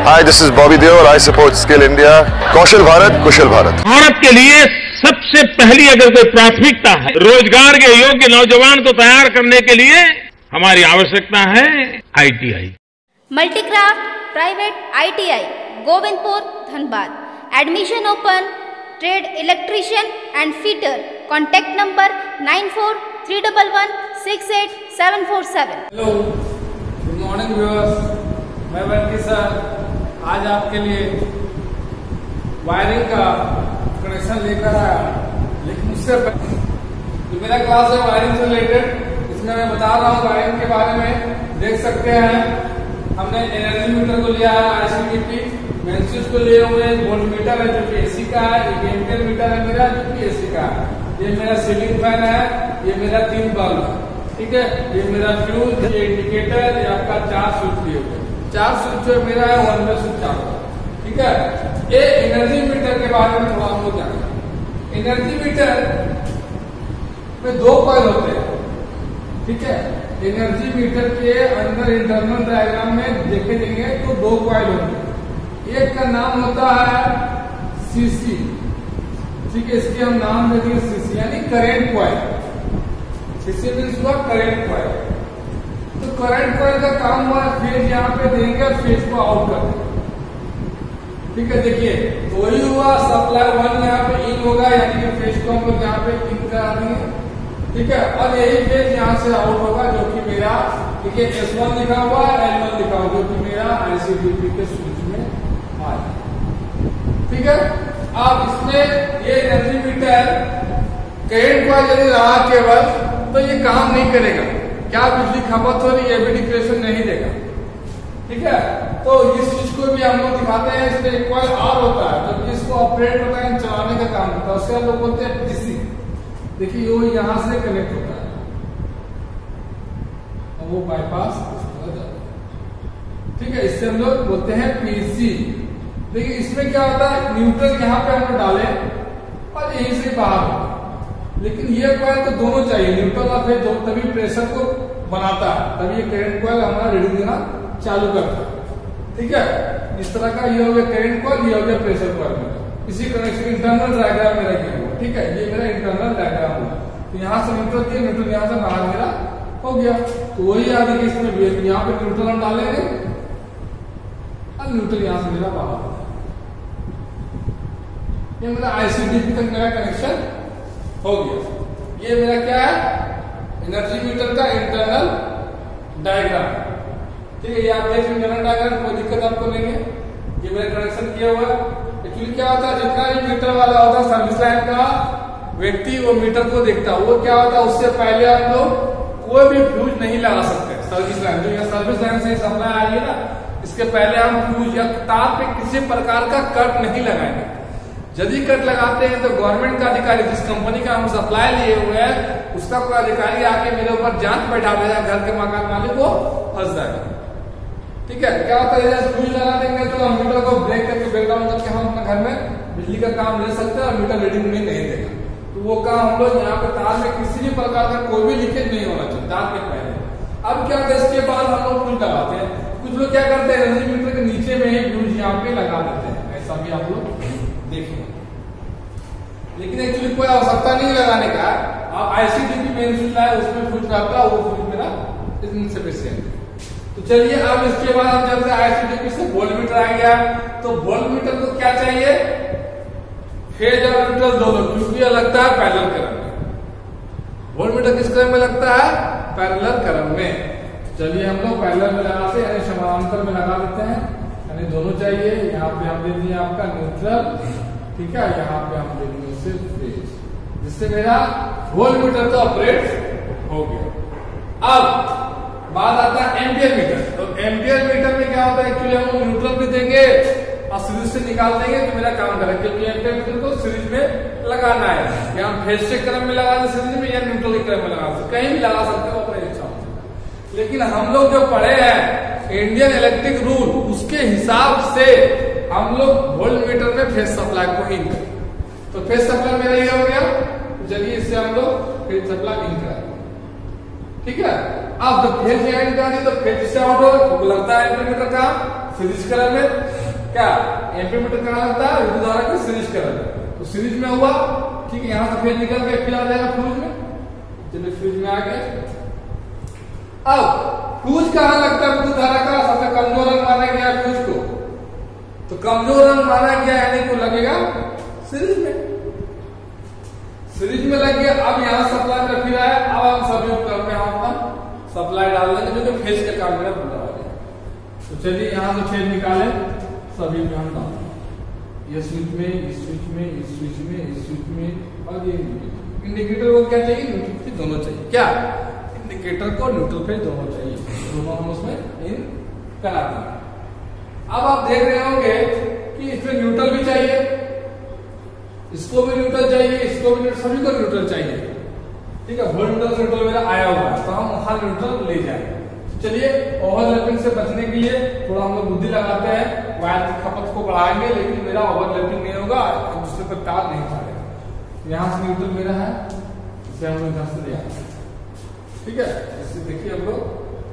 Hi, this is Bobby Deol. I support Skill India. कौशल भारत, कुशल भारत. भारत के लिए सबसे पहली अगर कोई प्राथमिकता है रोजगार के योग्य नौजवान को तैयार करने के लिए हमारी आवश्यकता है ITI. Multicraft private ITI Govindpur Dhanbad. Admission open. Trade electrician and fitter. Contact number 9431168747. Hello, good morning viewers. मैं बंटी सर आज आपके लिए वायरिंग का कनेक्शन लेकर आया. लेकिन उससे जो मेरा क्लास है वायरिंग से रिलेटेड, इसमें मैं बता रहा हूँ वायरिंग के बारे में. देख सकते हैं हमने एनर्जी मीटर को लिया है, ICVT मेंसिस को लिए हुए, वोल्ट मीटर है जो कि AC का है, एक एम्पियर मीटर है मेरा जो कि AC का है. ये मेरा सीलिंग फैन है, ये मेरा 3 बल्ब है. ठीक है, ये मेरा फ्यूज, ये इंडिकेटर, ये आपका 4 स्विच दिए हुए. 4 स्विच जो मेरा है 1 वे स्विच चालू है. ठीक है, ये एनर्जी मीटर के बारे में थोड़ा हमको जाना. एनर्जी मीटर में 2 कॉइल होते हैं. ठीक है, एनर्जी मीटर के अंदर इंटरनल डायग्राम में देखे देंगे तो 2 कॉइल होते हैं. एक का नाम होता है CC. ठीक है, इसके हम नाम देंगे CC यानी करेंट कॉइल. CC मीन्स हुआ करेंट कॉइल. तो करंट कॉइल का काम हुआ फेज यहाँ पे देंगे और फेज को आउट कर देंगे. ठीक है, देखिए तो वही हुआ सप्लाई 1 यहाँ पे इन होगा यानी कि फेज को हम लोग यहाँ पे इन करा देंगे. ठीक है, और यही फेज यहाँ से आउट होगा जो कि मेरा देखिए S1 लिखा हुआ है, L1 लिखा हुआ जो कि मेरा ICVT के स्विच में आया. ठीक है, अब इसमें ये एनर्जी मीटर करंट कॉइल यदि रहा केवल तो ये काम नहीं करेगा. क्या बिजली खपत हो रही है भी डिक्लेरेशन नहीं देगा. ठीक है, तो इस चीज को भी हम लोग दिखाते हैं. इसमें एक कॉइल और होता है जब इसको ऑपरेट होता है चलाने का काम होता है, उससे हम लोग बोलते हैं DC. देखिए वो यहां से कनेक्ट होता है और वो बाईपास इस तरह जाता है. ठीक है, इससे हम लोग बोलते हैं PC. देखिए इसमें क्या होता है न्यूट्रल यहाँ पे हम लोग डाले और यहीं से बाहर. लेकिन ये कॉइल तो दोनों चाहिए, न्यूट्रल और फेज, तभी प्रेशर को बनाता है, तभी ये करंट कॉइल हमारा रीडिंग देना चालू करता है. ठीक है, इस तरह का ये हो गया करंट कॉइल, ये हो गया प्रेशर कॉइल. इसी कनेक्शन इंटरनल डायग्राम मेरा ये हुआ. ठीक है, ये मेरा इंटरनल डायग्राम हुआ. तो यहाँ से न्यूट्रल दिया, न्यूट्रल यहाँ से बाहर मेरा हो गया. तो वही याद है कि इसमें यहाँ पे न्यूट्रल हम डालेंगे और न्यूट्रल यहाँ से मेरा बाहर होगा. ये मेरा ICVT तक मेरा कनेक्शन हो गया. ये मेरा क्या है एनर्जी मीटर का इंटरनल डायग्राम. ठीक है, ये आप देख इंटरनल डायग्राम, कोई दिक्कत आपको नहीं है. ये मेरा कनेक्शन किया हुआ है. एक्चुअली क्या होता है जितना भी मीटर वाला होता है सर्विस लाइन का व्यक्ति वो मीटर को देखता है. वो क्या होता है उससे पहले हम लोग कोई भी फ्यूज नहीं लगा सकते. सर्विस लाइन जो यहाँ सर्विस लाइन से सप्लाई आई है ना, इसके पहले हम फ्यूज या तार पे किसी प्रकार का कट नहीं लगाएंगे. यदि कट लगाते हैं तो गवर्नमेंट का अधिकारी जिस कंपनी का हम सप्लाई लिए हुए हैं उसका कोई अधिकारी आके मेरे ऊपर जांच बैठा देगा, घर के मकान मालिक को फंस जाएगा. ठीक है, क्या होता है फ्यूज लगा देंगे तो हम मीटर को ब्रेक करके बैकग्राउंड करके हम अपने घर में बिजली का काम ले सकते हैं और मीटर रीडिंग में नहीं देगा. तो वो काम हम लोग यहाँ पे तार में किसी भी प्रकार का कोई भी लीकेज नहीं होना चाहिए तार के पहले. अब क्या होता है इसके बाद हम लोग फ्यूज लगाते हैं. कुछ लोग क्या करते हैं एनर्जी मीटर के नीचे में ही फ्यूज यहाँ पे लगा देते हैं. ऐसा भी आप लोग देखिए, लेकिन एक्चुअली कोई आवश्यकता नहीं लगाने का. ICVT मेन स्विच है उसमें फ्यूज रहता है, वो फ्यूज मेरा इनसफिशिएंट. तो चलिए अब इसके बाद हम चलते हैं ICVT से वोल्ट मीटर आ गया. तो वोल्ट मीटर को क्या चाहिए फेज और न्यूट्रल दोनों, क्योंकि यह लगता है पैरेलल क्रम में. वोल्ट मीटर किस क्रम में लगता है पैरेलल क्रम में. चलिए हम लोग पैरेलल में लगाते हैं यानी समानांतर में लगा देते हैं, यानी दोनों चाहिए. यहाँ पे हम दे दिए आपका न्यूट्रल. ठीक है, यहाँ पे हम दे दिए सिर्फ फेज, जिससे मेरा वोल्ट मीटर तो ऑपरेट हो गया. अब बात आता है एम्पियर मीटर. तो एम्पियर मीटर में क्या होता है एक्चुअली हम न्यूट्रल भी देंगे और सीरीज से निकाल देंगे तो मेरा काम करेगा, क्योंकि एम्पियर मीटर को सीरीज में लगाना है. या हम फेज के क्रम में लगा दें सीरीज में या न्यूट्रल के क्रम में लगा सकते, कहीं भी लगा सकते हो अपने इच्छा से. लेकिन हम लोग जो पढ़े हैं इंडियन इलेक्ट्रिक रूल उसके हिसाब से हम लोग वोल्ट मीटर में फेज सप्लाई को इन करें. तो फेज सप्लाई मेरा ये हो गया. चलिए इससे हम लोग फेज सप्लाई इन करें. ठीक है, अब तो फेज निकाली तो फेज से आउट हो लगता है एम्पियर मीटर का सीरीज कलर में क्या एम्पीमीटर कहाँ लगता है, विद्युत धारा के सीरीज कलर में। तो सीरीज में हुआ, ठीक है, यहाँ सफेद निकल के फिर आ जाएगा फ्यूज में। चलिए फ्यूज में आ गया। अब फ्यूज कहाँ लगता है विद्युत धारा का, सबसे कमजोर रंग माना गया फ्यूज को, तो कमजोर रंग माना गया यानी को लगेगा सीरीज में। सीरीज में लग गया। अब यहाँ सप्लाई में फिर आया। अब हम सभी उपकरण में हम अपना सप्लाई डाल देंगे जो कि फेज के काम मेरा पूरा हो जाएगा। तो चलिए यहाँ से फेज निकाले, सभी में हम डाल ये स्विच में, इस स्विच में, इस स्विच में, इस स्विच में, और ये इंडिकेटर को क्या चाहिए, न्यूट्रल फेज दोनों चाहिए। क्या इंडिकेटर को न्यूट्रल फेज दोनों चाहिए, दोनों हम उसमें इन करा देंगे। अब आप देख रहे होंगे कि इसमें न्यूट्रल भी चाहिए, इसको भी न्यूट्रल चाहिए, इसको भी न्यूट्रल, सभी को न्यूट्रल चाहिए, ठीक है। वोल्ट न्यूट्रल मेरा आया हुआ है तो हम वहां न्यूट्रल ले जाएंगे। चलिए ओवरलैपिंग से बचने के लिए थोड़ा हम लोग बुद्धि लगाते हैं, वायर की खपत को बढ़ाएंगे, लेकिन मेरा ओवरलैपिंग नहीं होगा, एक दूसरे पर तार नहीं पड़ेगा। यहाँ से न्यूट्रल मेरा है, इसे हम लोग इधर से ले आते हैं, ठीक है। ऐसे देखिए हम लोग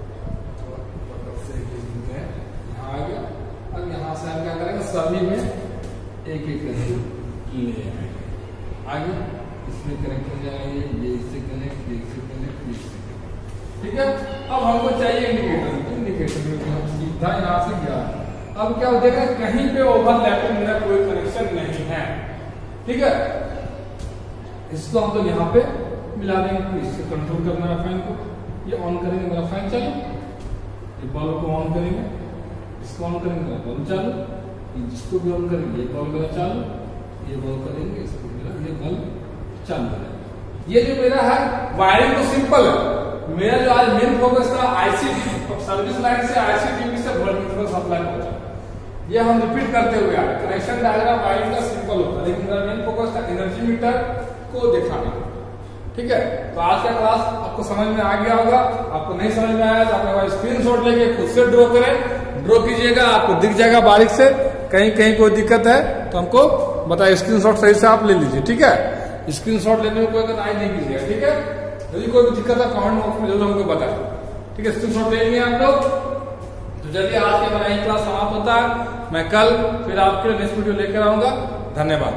यहाँ आ गया। अब यहाँ से हम क्या करेंगे, सभी में एक एक करके ले आगे, इसमें कनेक्ट हो जाएंगे, ये इससे कनेक्ट, ये इससे कनेक्ट, ये इससे कनेक्ट, ठीक है। अब हमको चाहिए इंडिकेटर, इंडिकेटर में सीधा यहाँ से गया। अब क्या हो जाएगा, कहीं पे ओवरलैपिंग मेरा कोई कनेक्शन नहीं है, ठीक है। इसको हम लोग यहाँ पे मिला देंगे। इससे कंट्रोल करना है फैन को, ये ऑन करेंगे मेरा फैन चालू, ये बल्ब को ऑन करेंगे, इसको ऑन करेंगे मेरा बल्ब चालू, जिसको भी ऑन करेंगे ये बल्ब मेरा चालू, ये बल्ब करेंगे, इसको मेरा ये बल्ब चालू करेंगे। ये जो मेरा है वायरिंग तो सिंपल है। मेरा जो आज मेन फोकस था आईसी सर्विस लाइन से आईसी टीवी से वोल्टमीटर सप्लाई पहुंचा, ये हम रिपीट करते हुए आए। कनेक्शन डायग्राम वायरिंग का सिंपल होता है, लेकिन मेरा मेन फोकस था एनर्जी मीटर को दिखाने का, ठीक है। तो आज का क्लास आपको समझ में आ गया होगा। आपको नहीं समझ में आया तो अपने स्क्रीनशॉट लेके खुद से ड्रॉ करें, ड्रॉ कीजिएगा, आपको दिख जाएगा बारीक से। कहीं कहीं कोई दिक्कत है तो हमको बताइए, स्क्रीनशॉट सही से आप ले लीजिए, ठीक है। स्क्रीनशॉट लेने में कोई अगर आई नहीं कीजिएगा, ठीक है। यदि कोई भी दिक्कत है कमेंट बॉक्स में जरूर हमको बताएं, ठीक है। स्क्रीनशॉट ले लिए आप लोग। तो चलिए आज के हमारा यही क्लास समाप्त होता है। मैं कल फिर आपके लिए नेक्स्ट वीडियो लेकर आऊंगा। धन्यवाद।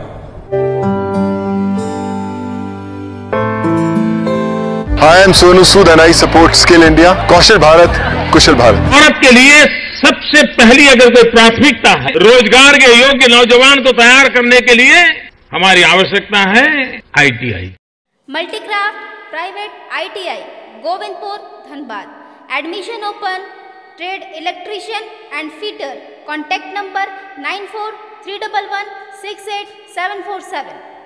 Hi, I'm Sonu Sood and I support Skill India. कौशल भारत, कुशल भारत। भारत के लिए सबसे पहली अगर कोई प्राथमिकता है रोजगार के योग्य नौजवान को तैयार करने के लिए हमारी आवश्यकता है ITI. Multicraft private ITI Govindpur Dhanbad. Admission open. Trade electrician and fitter. Contact number 9431168747।